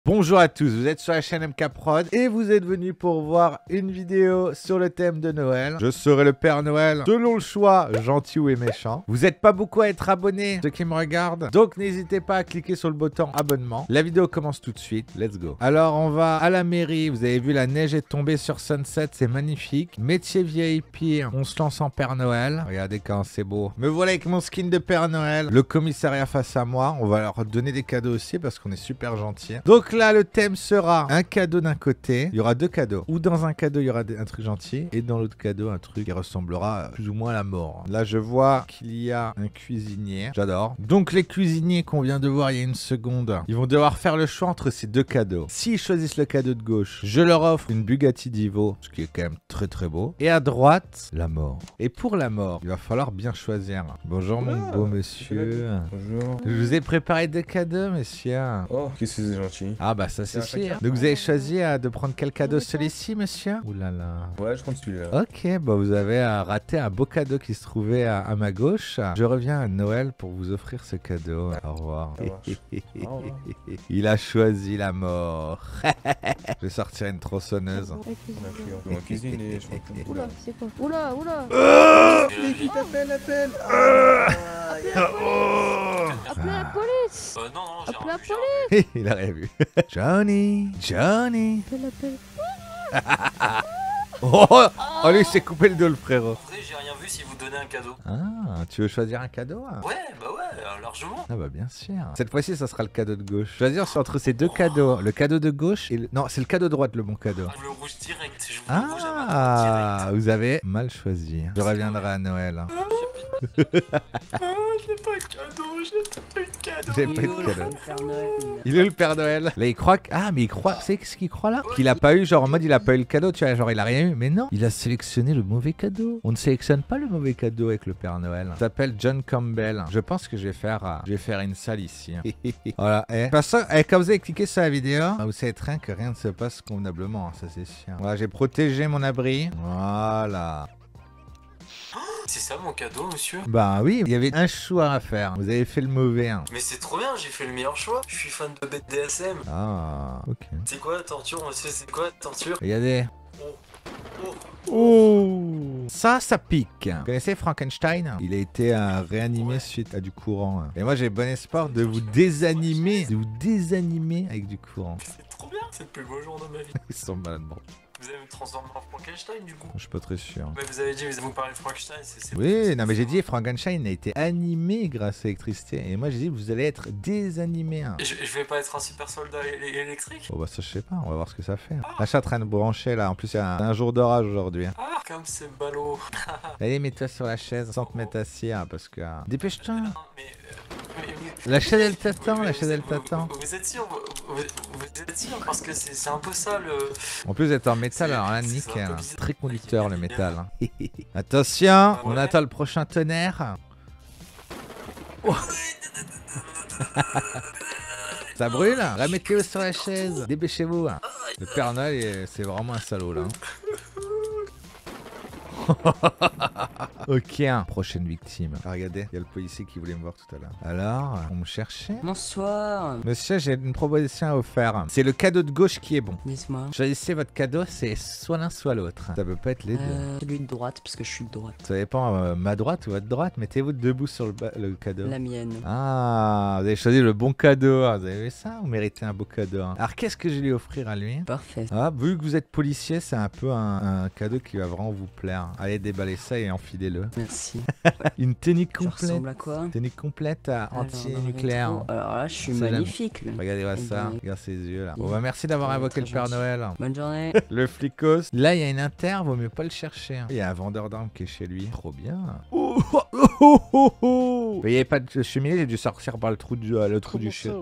Bonjour à tous, vous êtes sur la chaîne MK Prod et vous êtes venus pour voir une vidéo sur le thème de Noël. Je serai le Père Noël selon le choix, gentil ou méchant. Vous n'êtes pas beaucoup à être abonnés, ceux qui me regardent, donc n'hésitez pas à cliquer sur le bouton abonnement. La vidéo commence tout de suite, let's go. Alors on va à la mairie, vous avez vu la neige est tombée sur Sunset, c'est magnifique. Métier VIP, on se lance en Père Noël. Regardez quand c'est beau. Me voilà avec mon skin de Père Noël, le commissariat face à moi. On va leur donner des cadeaux aussi parce qu'on est super gentils. Donc là, le thème sera un cadeau d'un côté. Il y aura deux cadeaux. Ou dans un cadeau, il y aura un truc gentil. Et dans l'autre cadeau, un truc qui ressemblera plus ou moins à la mort. Là, je vois qu'il y a un cuisinier. J'adore. Donc, les cuisiniers qu'on vient de voir il y a une seconde, ils vont devoir faire le choix entre ces deux cadeaux. S'ils choisissent le cadeau de gauche, je leur offre une Bugatti Divo, ce qui est quand même très très beau. Et à droite, la mort. Et pour la mort, il va falloir bien choisir. Bonjour, mon beau monsieur. Bonjour. Je vous ai préparé deux cadeaux, monsieur. Oh, qu'est-ce que c'est gentil. Ah bah ça c'est sûr. Donc vous avez choisi de prendre quel cadeau, celui-ci, monsieur? Ouh là là. Ouais, je prends celui-là. Ok, bah vous avez raté un beau cadeau qui se trouvait à ma gauche. Je reviens à Noël pour vous offrir ce cadeau. Au revoir. Au revoir. Il a choisi la mort. Je vais sortir une tronçonneuse. On va cuisiner, je pense. Oula, c'est quoi? Oula, oula! Appelle. Appelez la police! Non, non, j'ai Appelez la rien vu, police! Il a rien vu. Johnny. Appelle. Oh, lui il s'est coupé le dos, le frérot. En vrai, j'ai rien vu si vous donnez un cadeau. Ah, tu veux choisir un cadeau? Ouais, largement. Ah bah bien sûr. Cette fois-ci, ça sera le cadeau de gauche. Choisir entre ces deux cadeaux. Le cadeau de gauche et non, c'est le cadeau de droite le bon cadeau. Le rouge direct. Je vous le rouge à ma Ah, direct. vous avez mal choisi. Je reviendrai à Noël. J'ai pas de cadeau, J'ai pas eu de cadeau. Il est le Père Noël. Là, il croit que... Ah, mais il croit... C'est ce qu'il croit là? Qu'il a pas eu, genre en mode il a pas eu le cadeau, tu vois, genre il a rien eu. Mais non, il a sélectionné le mauvais cadeau. On ne sélectionne pas le mauvais cadeau avec le Père Noël. Il s'appelle John Campbell. Je pense que je vais faire une salle ici. Voilà. De toute façon, quand vous avez cliqué sur la vidéo, vous savez très bien que rien ne se passe convenablement, hein, ça c'est sûr. Voilà, j'ai protégé mon abri. Voilà. C'est ça mon cadeau, monsieur? Bah oui, il y avait un choix à faire. Vous avez fait le mauvais. Hein. Mais c'est trop bien, j'ai fait le meilleur choix. Je suis fan de BDSM. Ah, ok. C'est quoi torture, monsieur? C'est quoi torture? Regardez. Oh. Oh, ça pique. Vous connaissez Frankenstein? Il a été réanimé suite à du courant. Et moi j'ai bon espoir de vous désanimer. Avec du courant. C'est trop bien, c'est le plus beau jour de ma vie. Ils sont malades. Vous allez me transformer en Frankenstein du coup? Je suis pas très sûr. Mais vous avez dit, vous parlez de Frankenstein, c'est... Oui, non mais j'ai dit Frankenstein a été animé grâce à l'électricité. Et moi j'ai dit vous allez être désanimé. Je vais pas être un super soldat électrique? Bon bah ça je sais pas, on va voir ce que ça fait. La chatte train de brancher là, en plus il y a un jour d'orage aujourd'hui. Ah, comme c'est ballot. Allez, mets-toi sur la chaise sans te mettre assis hein, parce que... Dépêche-toi. Non, mais, La chaise elle t'attend, la chaise elle t'attend. Vous êtes sûr? Vous êtes sûr? Parce que c'est un peu ça le... En plus d'être en métal, alors là c'est nickel. un peu bizarre. Très conducteur le métal. Attention, on attend le prochain tonnerre. Oh. Ça brûle? Remettez-le sur la chaise. Dépêchez-vous. Le Père Noël, c'est vraiment un salaud là. Ok, prochaine victime. Ah, regardez, il y a le policier qui voulait me voir tout à l'heure. Alors, on me cherchait? Bonsoir. Monsieur, j'ai une proposition à vous faire. C'est le cadeau de gauche qui est bon. Dites-moi. Choisissez votre cadeau, c'est soit l'un soit l'autre. Ça peut pas être les deux. Celui de droite, parce que je suis de droite. Ça dépend, ma droite ou votre droite. Mettez-vous debout sur le cadeau. La mienne. Ah, vous avez choisi le bon cadeau. Vous avez vu ça? Vous méritez un beau cadeau. Alors, qu'est-ce que je vais lui offrir à lui? Parfait. Ah, vu que vous êtes policier, c'est un peu un cadeau qui va vraiment vous plaire. Allez, déballez ça et enfilez-le. Merci. Une tenue Ça complète. ressemble à quoi? Tenue complète Alors, anti-nucléaire. Alors là, je suis Ça, j'aime. magnifique. Là. Regardez-moi Eh ça, ben, regarde ses yeux là. Bon bah merci d'avoir invoqué très le Père gentil. Noël. Bonne journée. Le flicos. Là il y a une inter, vaut mieux pas le chercher. Il y a un vendeur d'armes qui est chez lui. Trop bien. Il n'y avait pas de cheminée, j'ai dû sortir par le trou du chien.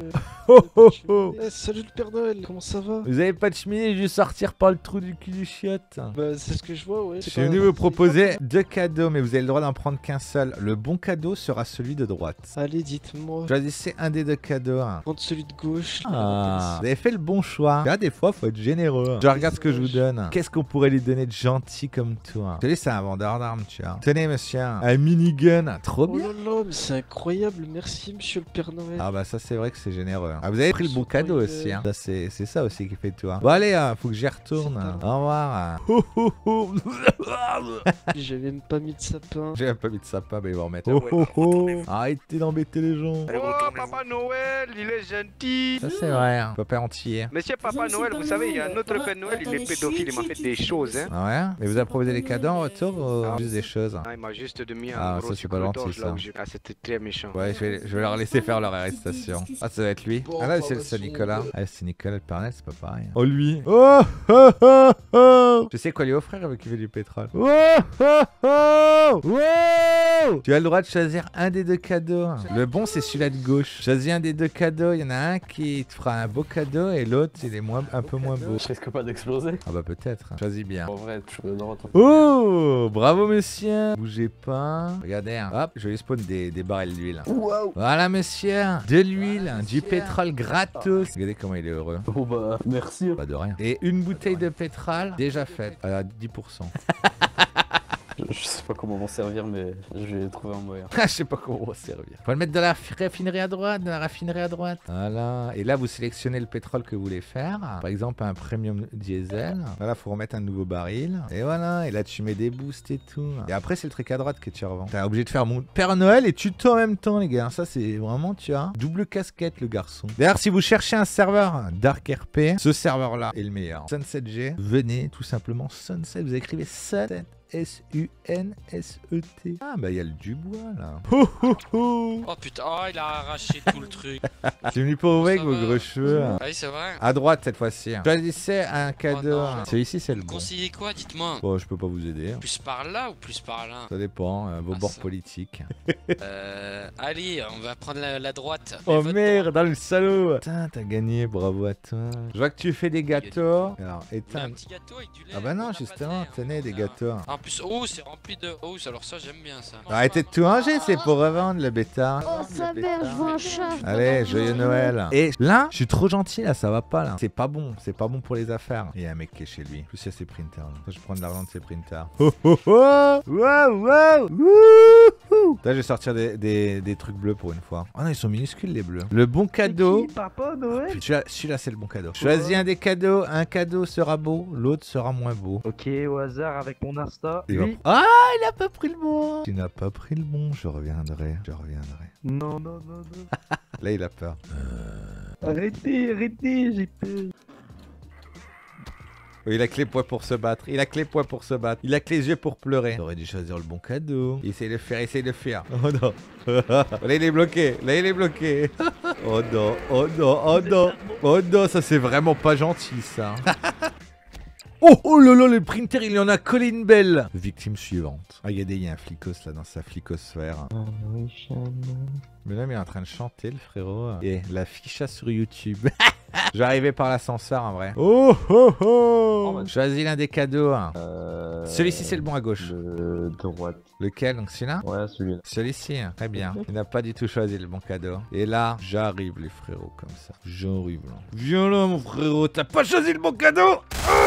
Salut le Père Noël, comment ça va? Vous avez pas de cheminée, j'ai dû sortir par le trou du cul du chiotte. Bah c'est ce que je vois, ouais. Je C'est suis venu vous proposer 2 cadeaux, mais vous avez le droit d'en prendre qu'un seul. Le bon cadeau sera celui de droite. Allez, dites-moi. Choisissez un des 2 cadeaux. Prendre celui de gauche. Ah, vous avez fait le bon choix. Là, des fois, faut être généreux. Je regarde ce que je vous donne. Qu'est-ce qu'on pourrait lui donner de gentil comme toi? Tenez, c'est un vendeur d'armes, tu vois. Tenez, monsieur, un minigun. Trop Oh bien. là là, mais c'est incroyable. Merci, monsieur le Père Noël. Ah bah ça c'est vrai que c'est généreux. Ah, vous avez pris le bon cadeau aussi. Hein. Ça, c'est ça aussi qui fait toi. Bon allez, faut que j'y retourne. Au revoir. J'ai même pas mis de sapin. J'ai même pas mis de sapin, mais ils vont remettre. Oh, oh, oh. Arrêtez d'embêter les gens. Oh, Papa Noël, il est gentil. Ça c'est vrai, hein. Papa entier. Monsieur Papa Noël, vous savez, il y a un autre Père Noël, il est pédophile, il m'a fait des choses, hein. Ah ouais? Mais vous avez proposé des cadeaux en retour ou juste des choses? Ah, il m'a juste mis Ah, un ça, gros c'est pas sucre gentil, d'orge ça. là où je... Ah, c'était très méchant. Ouais, je vais leur laisser faire leur arrestation. Ah, ça va être lui. Ah là, c'est le Saint-Nicolas. Ah, c'est Nicolas le Père Noël, c'est pas pareil. Oh, lui. Oh, oh, oh, oh. Tu sais quoi lui offrir avec qui veut du pétrole? Oh, oh, oh. Wow. Tu as le droit de choisir un des 2 cadeaux. Le bon, c'est celui-là de gauche. Choisis un des 2 cadeaux. Il y en a un qui te fera un beau cadeau et l'autre, il est un peu moins beau. Je risque pas d'exploser. Ah bah peut-être. Choisis bien. En vrai, je suis de droite. Oh, bravo monsieur. Bougez pas. Regardez, hein. Hop, je vais spawn des barils d'huile. Waouh. Voilà monsieur. De l'huile, du pétrole gratos. Regardez comment il est heureux. Oh bah, merci. Pas de rien. Et une bouteille de pétrole déjà faite à 10%. Je sais pas comment m'en servir, mais je vais trouver un moyen. Je sais pas comment on va servir. Faut le mettre dans la raffinerie à droite, Voilà. Et là, vous sélectionnez le pétrole que vous voulez faire. Par exemple, un premium diesel. Voilà, faut remettre un nouveau baril. Et voilà. Et là, tu mets des boosts et tout. Et après, c'est le truc à droite que tu revends. T'es obligé de faire mon Père Noël et tuto en même temps, les gars. Ça, c'est vraiment, tu vois, double casquette, le garçon. D'ailleurs, si vous cherchez un serveur Dark RP, ce serveur-là est le meilleur. Sunset G. Venez tout simplement Sunset. Vous écrivez Sunset. S-U-N-S-E-T. Ah bah il y a le Dubois là. Oh, oh, oh. Oh putain, oh il a arraché tout le truc. C'est venu pour vous avec Ça vos va. gros cheveux. Ah oui c'est vrai. À droite cette fois-ci. Choisissez un cadeau. Oh non. Celui-ci c'est le Vous bon. conseillez quoi, dites-moi? Bon, je peux pas vous aider. Plus par là ou plus par là? Ça dépend, vos Ah, bords ça. politiques. Allez, on va prendre la droite. Oh Mais votre merde, dans le salaud. Putain, t'as gagné, bravo à toi. Je vois que tu fais des gâteaux. Alors, droite. éteins. Un petit gâteau avec du lait. Ah bah non, on a justement, pas de lait, tenez on des a- gâteaux. En plus, oh c'est rempli de... Oh alors ça j'aime bien ça. Arrêtez de tout manger, c'est pour revendre le bêta. Oh, sa mère, je vois un chat. Allez, joyeux Noël. Et là, je suis trop gentil là, ça va pas là. C'est pas bon pour les affaires. Il y a un mec qui est chez lui. En plus, il y a ses printers là. Je prends de l'argent de ses printers. Oh oh oh. Wow wow. Wouhou. Là, je vais sortir des trucs bleus pour une fois. Oh non, ils sont minuscules les bleus. Le bon cadeau. Papa Noël. Celui-là, c'est le bon cadeau. Choisis un des cadeaux. Un cadeau sera beau, l'autre sera moins beau. Ok, au hasard avec mon Insta. Il va- Lui. Ah, il a pas pris le bon. Tu n'as pas pris le bon, je reviendrai. Non, non, non, non. Là, il a peur. Arrêtez, j'ai peur. Oui, il a que les poings pour se battre. Il a que les yeux pour pleurer. T'aurais dû choisir le bon cadeau. Essaye de le faire. Oh non. Là, il est bloqué. Oh non, oh non, oh non. Oh non, ça c'est vraiment pas gentil ça. Oh là là, le printer, il en a collé une belle. Victime suivante. Ah, regardez, il y a un flicos là dans sa flicosphère. Mais là, il est en train de chanter, le frérot. Et la ficha sur YouTube. Je vais arriver par l'ascenseur en vrai. Oh oh oh. Choisis l'un des cadeaux. Celui-ci, c'est le bon à gauche. De droite. Lequel? Donc celui-là? Ouais, celui-là. Celui-ci, hein. Très bien. Il n'a pas du tout choisi le bon cadeau. Et là, j'arrive les frérots comme ça. J'arrive là. Viens là mon frérot, t'as pas choisi le bon cadeau.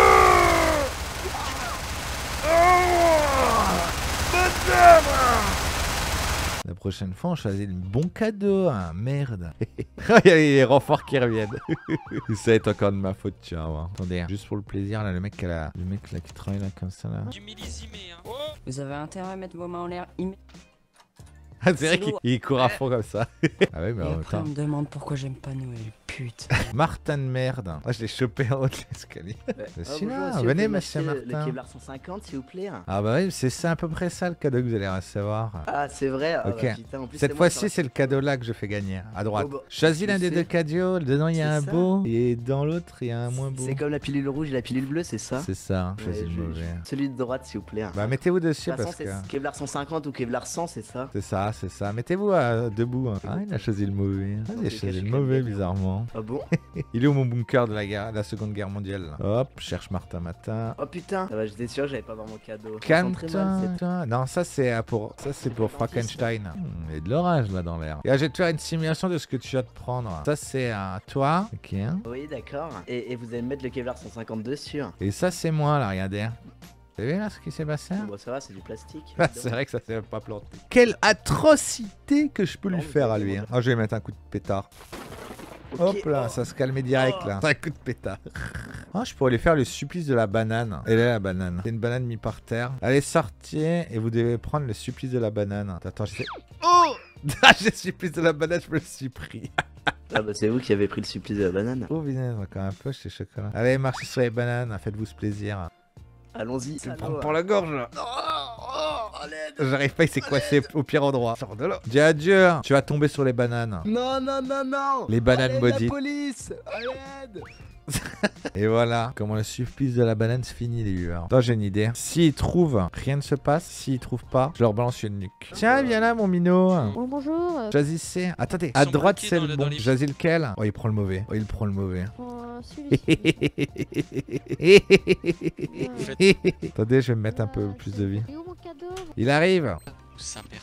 La prochaine fois, on choisit le bon cadeau, hein. Merde. Il y a les renforts qui reviennent. Ça va être encore de ma faute, tu vas voir. Attendez, hein. Juste pour le plaisir, là, le mec là qui travaille là comme ça là. Du millésimé hein. Oh. Vous avez intérêt à mettre vos mains en l'air immédiatement. Ah, c'est vrai qu'il court à fond comme ça. Ah ouais, mais Et en même après, temps. on me demande pourquoi j'aime pas Noël. Putain. Martin de merde. Ah, je l'ai chopé en haut de l'escalier. Celui-là, venez, monsieur Martin. Le Kevlar 150, s'il vous plaît. Ah bah oui, c'est à peu près ça le cadeau que vous allez recevoir. Ah, c'est vrai. Ah, Ok. bah, putain, en plus, Cette moi, fois-ci, ça c'est le cadeau là que je fais gagner, à droite. Oh, bah, Choisis je l'un des sais. deux cadeaux, dedans il y a un C'est ça. beau, et dans l'autre il y a un moins beau. C'est comme la pilule rouge et la pilule bleue, c'est ça? C'est ça, choisis Ouais, le mauvais. Celui de droite, s'il vous plaît. Bah mettez-vous dessus De toute parce façon, que... c'est Kevlar 150 ou Kevlar 100, c'est ça? C'est ça. Mettez-vous debout. Hein. Ah, il a choisi le mauvais. Ah, il a choisi le mauvais, bizarrement. Ah bon? Il est où mon bunker de la seconde guerre mondiale là? Hop, je cherche Martin Matin. Oh putain, ah bah, j'étais sûr que j'avais pas dans mon cadeau. Je me sens Calme-toi. très mal, c'est- Non, ça c'est pour Frankenstein. Il y a de l'orage là dans l'air. Et là, je vais te faire une simulation de ce que tu vas te prendre. Ça c'est à toi. Ok. Oui, d'accord. Et vous allez mettre le Kevlar 150 dessus. Et ça c'est moi là, regardez. Vous avez vu là ce qui s'est passé? Bon, ça va, c'est du plastique. Ah, c'est vrai que ça s'est pas planté. Quelle atrocité que je peux lui faire à lui. Hein. Oh, je vais mettre un coup de pétard. Ok. Hop là, ça se calmait direct là. Un coup de pétard. Oh, je pourrais lui faire le supplice de la banane. Elle est là, la banane. C'est une banane mise par terre. Allez, sortez et vous devez prendre le supplice de la banane. Attends, j'essaie. Oh! J'ai le supplice de la banane, je me le suis pris. Ah bah c'est vous qui avez pris le supplice de la banane. Oh, putain, on va quand même un peu chez chocolat. Allez, marchez sur les bananes, faites-vous ce plaisir. Allons-y. Prends pour la gorge là. J'arrive pas, il s'est coincé au pire endroit. Sors de là. Dis adieu, tu vas tomber sur les bananes. Non, non, non, non. Les bananes maudites. Police, à l'aide. Et voilà comment le supplice de la banane se finit, les viewers. Attends, j'ai une idée. S'ils trouvent, rien ne se passe. S'ils trouvent pas, je leur balance une nuque. Tiens, viens là, mon minot. Oh, bonjour. Choisissez. Attendez, à sont droite, bloqués c'est dans le le- bon. dans les- Choisis lequel? Oh, il prend le mauvais. Oh, il prend le mauvais. Attendez, je vais me mettre un peu plus de vie. Et où mon cadeau? Il arrive. Saint-Père.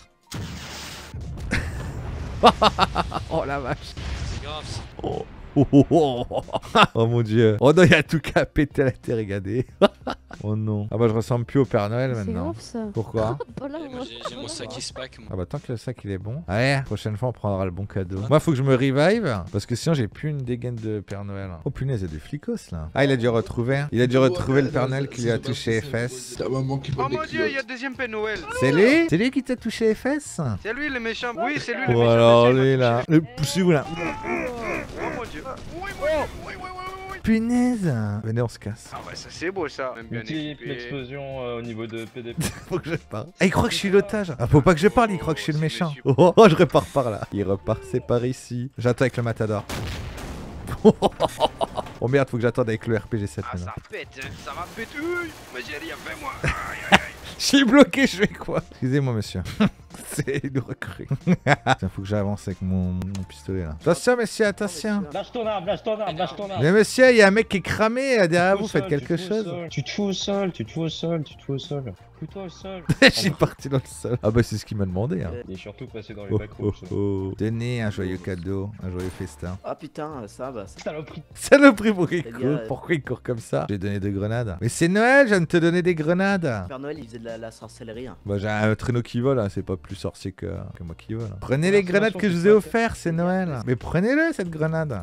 Oh la vache. C'est grave ça. Oh. Oh mon dieu. Oh non, il y a tout qu'à péter à la tête, regardez. Oh non. Ah bah je ressemble plus au Père Noël C'est maintenant. grave ça. Pourquoi? Pas là, Et moi moi. j'ai mon sac qui se pack moi. Ah bah tant que le sac il est bon. Allez, prochaine fois on prendra le bon cadeau. Moi faut que je me revive parce que sinon j'ai plus une dégaine de Père Noël. Oh punaise, il y a du flicos là. Ah il a dû retrouver. Il a dû retrouver le Père Noël qui lui a touché les fesses. Oh mon dieu, il y a deuxième Père Noël. C'est lui? C'est lui qui t'a touché les fesses? C'est lui le méchant. Oui, c'est lui le méchant. Oh alors monsieur, il lui m'a là. touché. Le poussez-vous là. Oh mon dieu. Oui. Punaise. Venez on se casse. Ah ouais, ça c'est beau ça. Même bien équipé. explosion au niveau de PDP. Faut que je parle. Ah il croit que je suis l'otage. Ah faut pas que je parle, il croit que je suis le méchant. Oh je repars par là. Il repart, c'est par ici. J'attends avec le matador. Oh merde, faut que j'attende avec le RPG7 Ah maintenant. ça pète, hein. Ça va péter. Mais j'ai rien fait moi. Je suis bloqué, je fais quoi? Excusez-moi monsieur. C'est une recrue. Tiens, faut que j'avance avec mon pistolet là. Attention monsieur, attention. Lâche ton arme, lâche ton arme, lâche ton arme. Mais monsieur, il y a un mec qui est cramé là, derrière vous, faites quelque chose. Tu te fous au sol, tu te fous au sol, tu te fous au sol. Fous-toi au sol. Je suis parti dans le sol. Ah bah c'est ce qu'il m'a demandé hein. Il est surtout passé dans les Oh, backrooms. oh, oh. Tenez un joyeux cadeau, un joyeux festin. Ah putain, ça va. Saloperie. Saloperie, pourquoi il C'est court? bien. Pourquoi il court comme ça? J'ai donné des grenades. Mais c'est Noël, je viens de te donner des grenades. Père Noël, il faisait de la sorcellerie. Hein. Bah j'ai un traîneau qui vole, hein. C'est pas plus sorcier que moi qui vole. Hein. Prenez les grenades que je vous ai offertes, c'est Noël. Mais prenez-le cette grenade.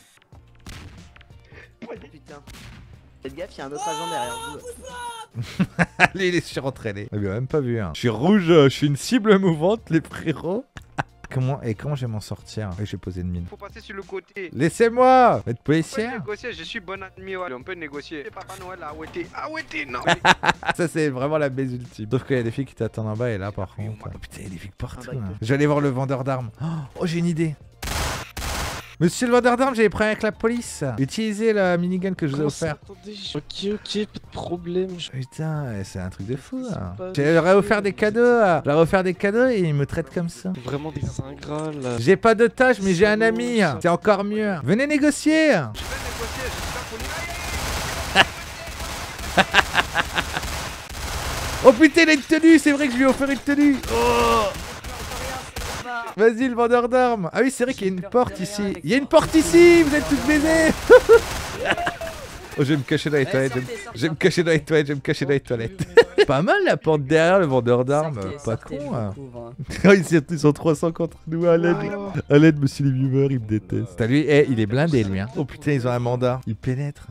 Putain. Faites gaffe, il y a un autre agent derrière vous. Allez, il est surentraîné. Il a même pas vu. Hein. Je suis rouge, je suis une cible mouvante, les frérots. Comment je vais m'en sortir? Oui, je vais poser une mine. Faut passer sur le côté. Laissez-moi! Être On peut policière? négocier, je suis bon ami, ouais. On peut négocier. Et Papa Noël a ouété. Ah ouété, non. Ça, c'est vraiment la baise ultime. Sauf qu'il y a des filles qui t'attendent en bas et là, par contre. Oh, putain, il y a des filles partout. Ah, bah, Là. Je vais aller voir le vendeur d'armes. Oh, j'ai une idée. Monsieur le vendeur d'armes, j'ai des problèmes avec la police. Utilisez la minigun que je vous ai Comment ça? offert. Attendez, ok, pas de problème. Putain, c'est un truc de fou. Là. pas J'aurais offert des cadeaux. J'aurais offert des cadeaux et ils me traitent comme ça. Vraiment des ingrats là. J'ai pas d'otage, mais j'ai un ami. C'est encore mieux. Venez négocier. Je vais négocier, je suis la police. Oh putain, il a une tenue. C'est vrai que je lui ai offert une tenue. Oh. Vas-y, le vendeur d'armes. Ah oui, c'est vrai qu'il y a une porte ici. Il y a une porte ici. Vous êtes tous baisés. Oh, je vais me cacher dans les toilettes. Je vais me cacher dans les toilettes. Je vais me cacher dans les toilettes. Pas mal la porte derrière le vendeur d'armes. Pas con. Hein. Ils sont 300 contre nous. À l'aide, monsieur les viewers, il me déteste. T'as lui, il est blindé lui. Hein. Oh putain, ils ont un mandat. Il pénètre.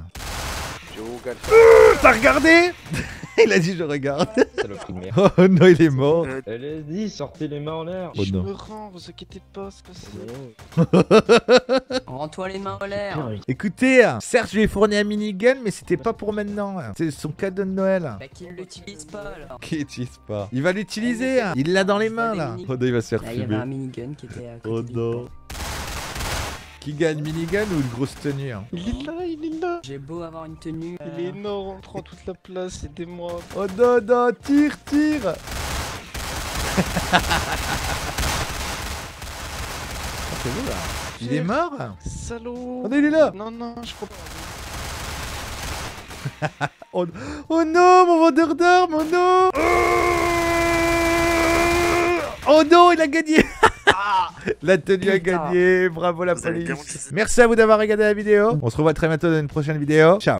T'as regardé? Il a dit je regarde. Saloperie de merde. Oh non, il est mort. Allez-y, sortez les mains en l'air. Oh Je non. me rends, vous inquiétez pas, c'est passé. Rends-toi les mains en l'air. Écoutez, certes je lui ai fourni un minigun, mais c'était pas pour maintenant. C'est son cadeau de Noël. Bah qu'il l'utilise pas là. Qui utilise pas? Il va l'utiliser. Il l'a dans les mains là. Oh non, il va se faire Là il y avait un fumer. minigun qui était à côté Oh du non. pont. Qui gagne, minigun ou une grosse tenue hein? Il est là, il est là. J'ai beau avoir une tenue. Il est énorme, on prend toute la place, aidez-moi. Oh non, non, tire. C'est beau là. Il est mort? Salaud. Oh non, il est là. Non, non, je crois pas. Oh, oh non, mon vendeur d'armes, oh non. Oh non, il a gagné. La tenue a gagné, bravo la police. Merci à vous d'avoir regardé la vidéo. On se revoit très bientôt dans une prochaine vidéo. Ciao.